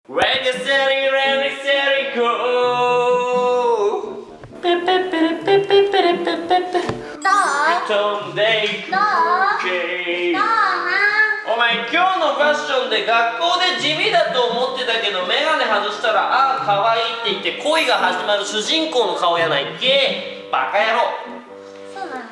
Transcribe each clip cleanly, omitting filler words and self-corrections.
Ready, steady, ready, steady, go. ペペペレペペペレペペペ。 どう？ 飛んでいく。 どう？ お前今日のファッションで学校で地味だと思ってたけどメガネ外したらああ可愛いって言って恋が始まる主人公の顔やないけバカ野郎。 そうなの？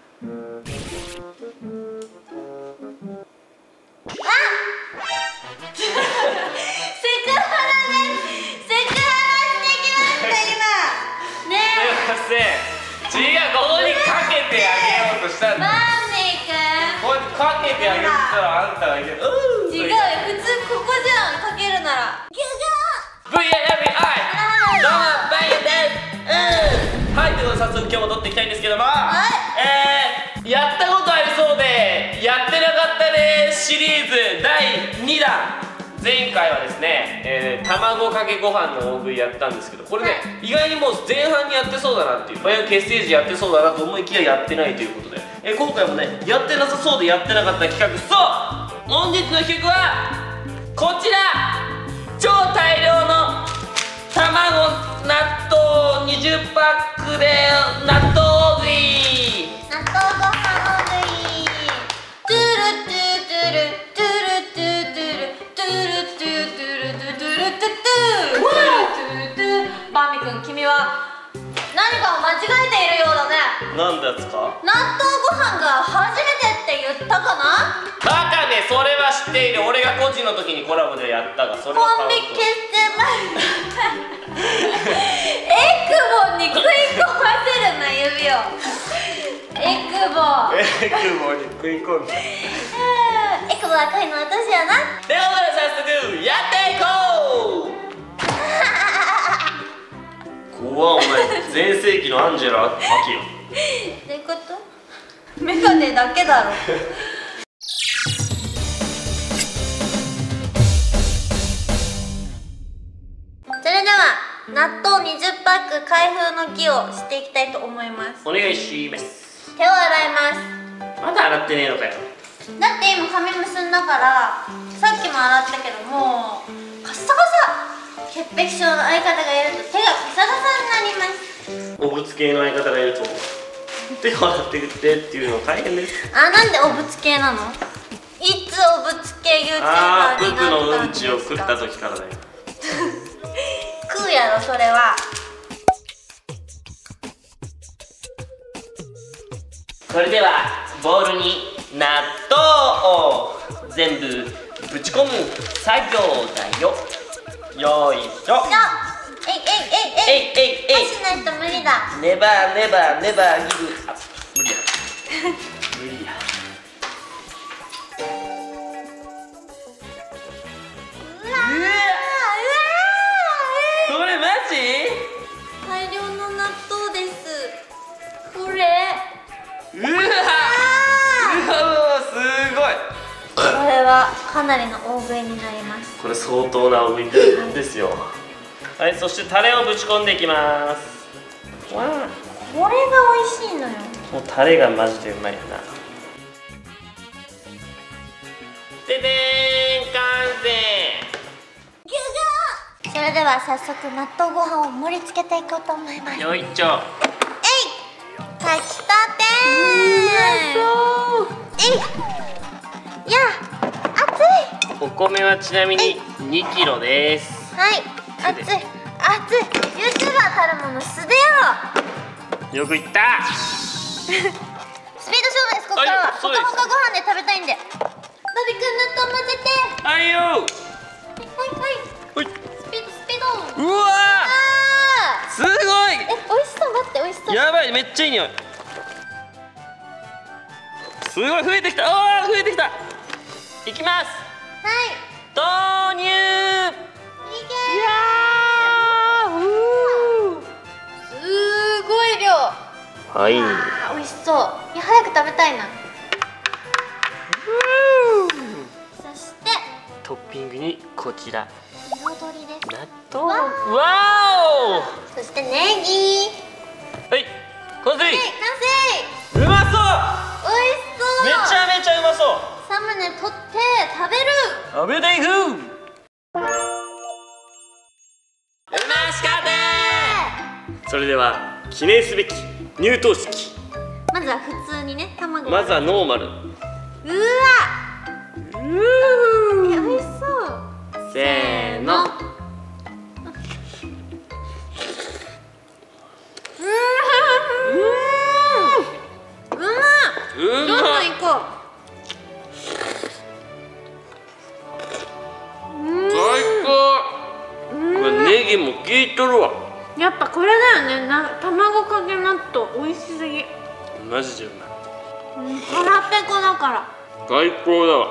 あセクハラね。セクハラしてきました今。ねすいません違うここにかけてあげようとしたんだ。 マーネーこうやってかけてあげるとしたらあんたが言う違うよ、普通ここじゃん、かけるならギュギ VAMI どうもバイヤですはい、ということで早速今日も撮っていきたいんですけどもやったことありそうでやってなかったねシリーズ第2弾前回はですね、卵かけご飯の大食いやったんですけどこれね、意外にもう前半にやってそうだなっていうバイオ結成時やってそうだなと思いきややってないということで、今回もねやってなさそうでやってなかった企画、そう本日の企画はこちら超大量の卵納豆20パックで納豆大食い納豆ご飯大食いトゥルトゥトゥルトゥルトゥトゥルトゥルトゥトゥルトゥトゥルトゥトゥトゥトゥバーミ君、君は何かを間違えているようだね。 なんだやつか納豆ご飯が初めてって言ったかな。 バカね、それは知っている。俺が個人の時にコラボでやったがそれはコンビ結成前エクボに食い込ませるな指をエクボに食い込んだエクボ赤いの私やな。 ということで早速やっていこう怖っお前全盛期のアンジェラ・アキよどういうこと？メガネだけだろそれでは納豆20パック開封の儀をしていきたいと思います。 お願いします。 手を洗います。 まだ洗ってねえのかよ。 だって今髪結んだからさっきも洗ったけどもうカッサカサ。潔癖症の相方がいると手がカサカサになります。 おぶつ系の相方がいると手を洗ってくってっていうの大変です。 あ、なんでおぶつ系なの？いつおぶつ系 YouTuber になったんですか？ 僕のうんちを食った時からだよ食うやろそれは。 それではボウルに納豆を全部ぶち込む作業だよ。よいしょ。 えいしないと無理だ。 ネバーギブ。あ、無理や無理や。これマジ？ 大量の納豆です。これうわすごい。 これはかなりの大食いになります。 これ相当な大食いですよ。はい、そしてタレをぶち込んでいきます。わあ、 これが美味しいのよ。 もうタレがマジでうまいよな。ででーん、完成。 それでは早速納豆ご飯を盛り付けていこうと思います。 よいちょ。 炊きたてー。いや、熱い。 お米はちなみに2キロです。 はい、熱い。YouTuber たるもの素でやろ。 よくいった。 スピード勝負です。ここからはほかほかご飯で食べたいんで。バビ君納豆混ぜて。 はいよ。 はい。スピード。 うわー、すごい。 美味しそう。待って、美味しそう。 やばい、めっちゃいい匂い。すごい増えてきた。増えてきた。いきます。 はい。 投入。いやすごい量。 はい。 美味しそう。いや、早く食べたいな。そしてトッピングにこちら彩りです。 納豆。わそしてネギ。 はい、完成。 完成。 うまそう。 美味しそう。 めちゃめちゃうまそう。 サムネ取って食べる。 食べていく。 それでは記念すべき入湯式。 まずは普通にね、卵。 まずはノーマル。 うわ美味しそう。 せーの。 どんどん行こう。 最高。ネギも効いとるわ。 やっぱこれだよね。卵かけ納豆美味しすぎ。 マジでうまい。 腹ペコだから。 最高だわ。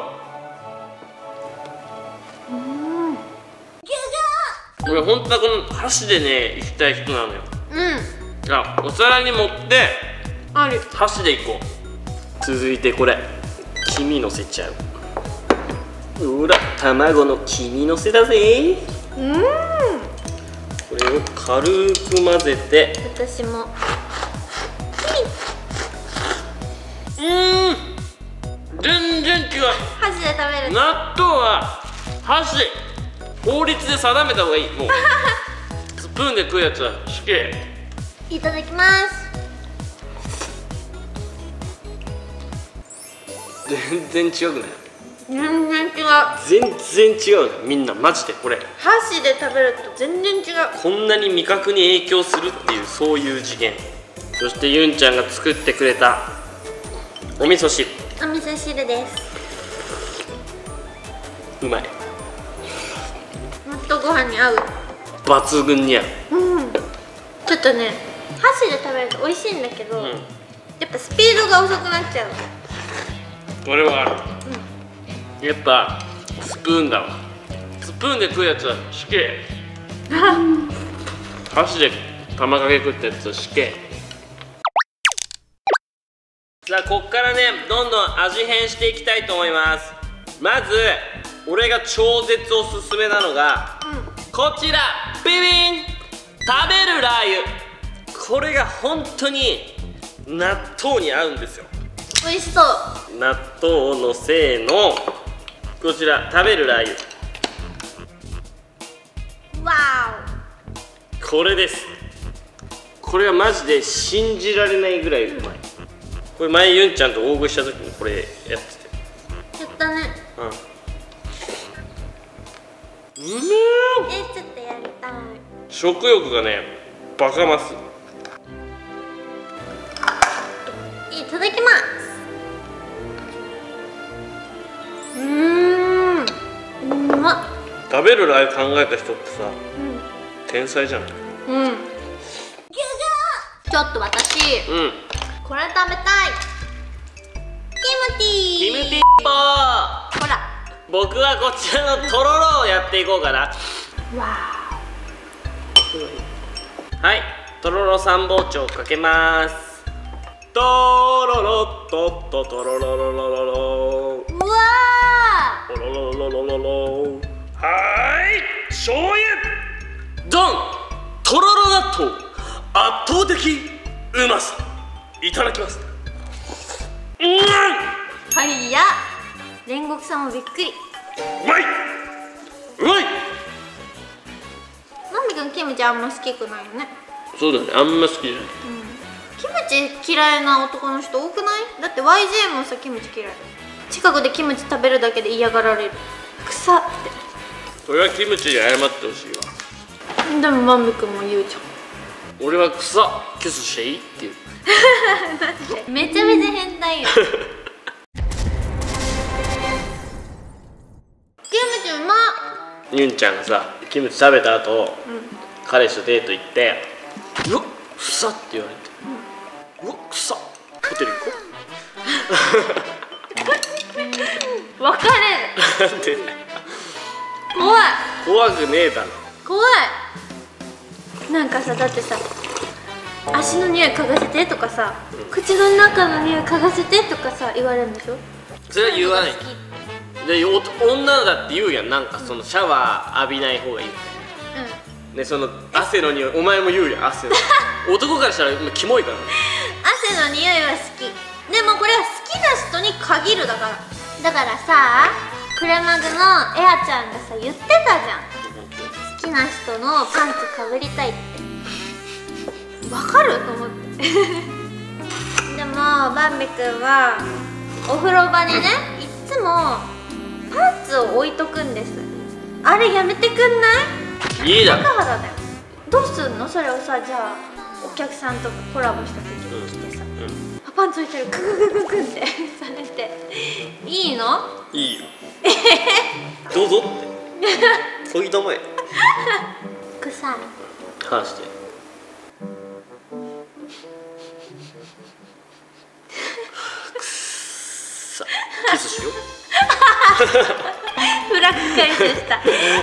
俺本当はこの箸でね、いきたい人なのよ。お皿に盛ってある。 箸でいこう。続いてこれ黄身のせちゃう。ほら、卵の黄身のせだぜ。これを軽く混ぜて。 私も。 全然違う。 箸で食べる。 納豆は箸法律で定めた方がいい。もうスプーンで食うやつは死刑。 いただきます。 全然違くない？ 全然違う。 全然違うね。みんなマジでこれ箸で食べると全然違う。 こんなに味覚に影響するっていう、そういう次元。そしてユンちゃんが作ってくれたお味噌汁。 お味噌汁です。 うまい。 納豆ご飯に合う。 抜群に合う。 ちょっとね、箸で食べると美味しいんだけど、やっぱスピードが遅くなっちゃう。 これはある。やっぱスプーンだわ。スプーンで食うやつは死刑。箸で玉かけ食ったやつは死刑。さあ、こっからね、どんどん味変していきたいと思います。まず俺が超絶おすすめなのが、こちら、ビビン食べるラー油。これが本当に納豆に合うんですよ。 美味しそう。 納豆のせーの。こちら食べるラー油。 わこれです。これはマジで信じられないぐらいうまい。これ前ユンちゃんと大食いした時にこれやってて。 やったね。 ちょっとやりたい。 食欲がね、バカます。 いただきます。うまっ。 食べるラー油考えた人ってさ、天才じゃない？ ちょっと私、これ食べたい。キムティーポー。 ほら、 僕はこちらのとろろをやっていこうかな。 わはい、とろろ三包丁かけます。とろろっとっととろろろろろろ。 うわとろろろろろろ。はい、醤油ドン。とろろ納豆圧倒的うまさ。いただきます。 はいや、煉獄さんもびっくり。 うまい。うまい。 なんでくんキムチあんま好きくないよね。 そうだね、あんま好きじゃない。 キムチ嫌いな男の人多くない？だって YJ もさ、キムチ嫌い。近くでキムチ食べるだけで嫌がられる。臭って。 それはキムチに謝ってほしいわ。 でもマミくんも言うじゃん。 俺は草キスしていいっていう。 めちゃめちゃ変態よ。キムチうまっ。 ユンちゃんがさ、キムチ食べた後、彼氏とデート行って「うわっ草」って言われて「うわっ草ホテル行こう」 別れる。 なんで怖い。 怖くねえだろ。 怖い。なんかさ、だってさ、足の匂い嗅がせてとかさ、口の中の匂い嗅がせてとかさ言われるんでしょ。 それは言わないで、女だって言うやん。なんかそのシャワー浴びない方がいいみたいな。ね、その汗の匂い、お前も言うやん、汗の男からしたらキモいからね。 汗の匂いは好き。でもこれは好きな人に限るだから。だからさ、クレマグのエアちゃんがさ言ってたじゃん。好きな人のパンツかぶりたいって。 わかると思ってでもバンビ君はお風呂場にねいっつもパンツを置いとくんです。あれやめてくんない？ いいだろ。 だからだよ。どうすんのそれをさ、じゃあお客さんとかコラボした時に来てさ、パンツ置いてるクククククってされていいの？ いいよどうぞってそぎたまえ臭い。 話してくっさキスしようフラッグ回収した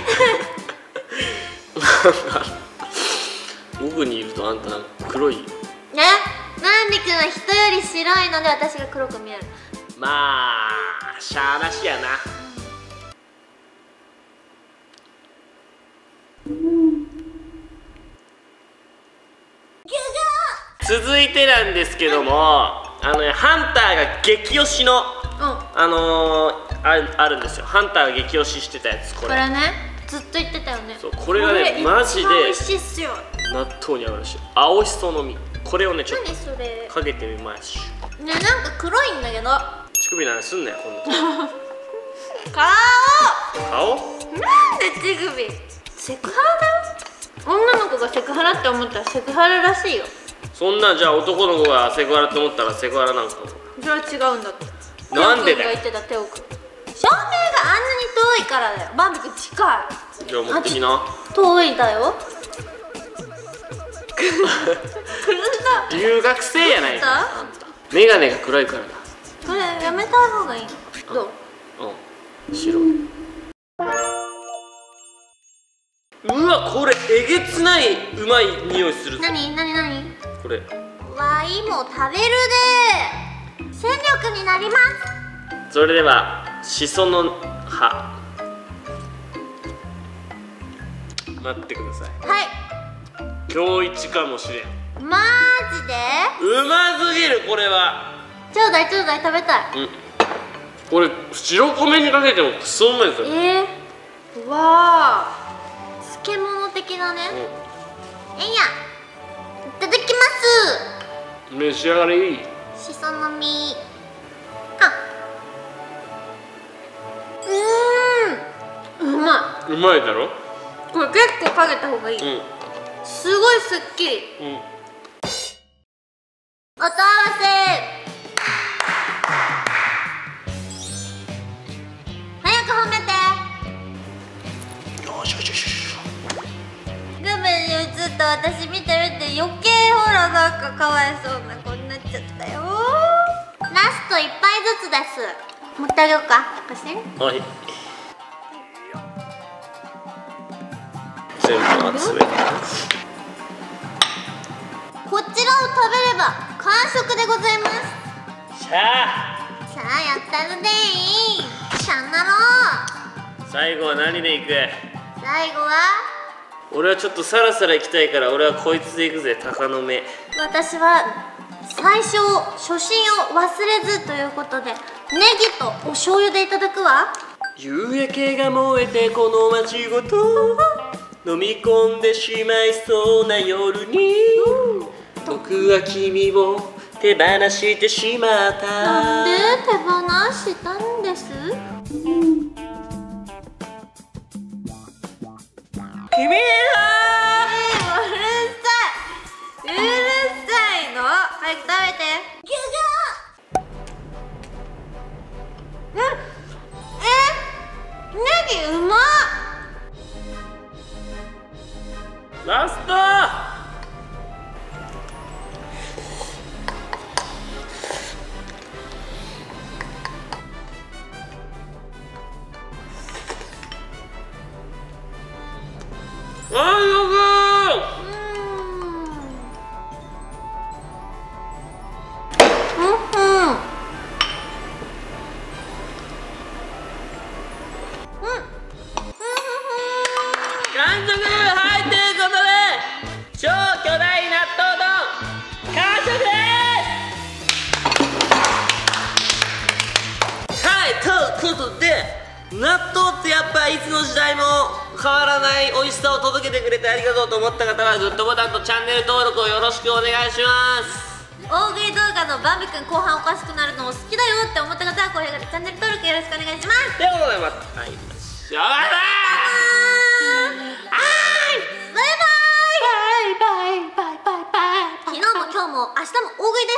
奥にいるとあんたなんか黒いよ。 ね、バンビ君は人より白いので私が黒く見える。 まあしゃあなしやな。続いてなんですけども、ハンターが激推しの、あるんですよ。ハンターが激推ししてたやつ、これね、ずっと言ってたよね。 そう、これがね、マジで美味しいっすよ。 納豆に合うし、青しその実、これをね、ちょっ何それとかけてみましょう。 ね、なんか黒いんだけど。 乳首なんですんなよ、こんな顔顔なんで乳首セクハラだよ。女の子がセクハラって思ったらセクハラらしいよ。 そんなんじゃあ男の子がセクハラって思ったらセクハラなんかも。 それは違うんだって。 なんでだよ。 手を組んが言ってた手を組む。照明があんなに遠いからだよ。バンビ君近い。 じゃあ持ってきな。 遠いだよ。 留学生やないか。あんたメガネが暗いからだ。 これやめた方がいい。どう？ うん、白い。うわ、これえげつないうまい匂いするぞ。 なにこれわいも食べるで戦力になります。 それではしその葉待ってください。 はい。 今日一かもしれん。 マジでうますぎる。これはちょうだい食べたい。 これ白米にかけてもクソうまいですよ。 うわー、漬物的なね。いただきます。 召し上がれ。 しその実。うまい。 うまいだろ。 これ結構かけた方がいい。すごいすっきり。おとせ。早く褒めて。 よしよしよし。 画面に映った私見てるって余計ほらなんかかわいそうな子になっちゃったよ。ラスト1杯ずつです。持ってあげようか。貸して。 はい。全部集めた。 こちらを食べれば完食でございます。 しゃあ。 さあやったるでー。しゃんなろう。 最後は何でいく？ 最後は俺はちょっとサラサラいきたいから俺はこいつでいくぜ。鷹の目。 私は最初初心を忘れずということでネギとお醤油でいただくわ。 夕焼けが燃えてこの街ごと飲み込んでしまいそうな夜に僕は君を手放してしまった。 なんで手放したんです？ 君だうるさいの。早く食べて。ネギうまっ。 ラスト。完食。はい、ということで超巨大納豆丼完食です。はい、ということで納豆ってやっぱいつの時代も変わらない美味しさを届けてくれてありがとうと思った方はグッドボタンとチャンネル登録をよろしくお願いします。 大食い動画のバンビ君後半おかしくなるのを好きだよって思った方は高評価でチャンネル登録よろしくお願いします。 ということでまた会いましょう。バイバイバイバイバイバイバイバイバイ。 昨日も今日も明日も大食い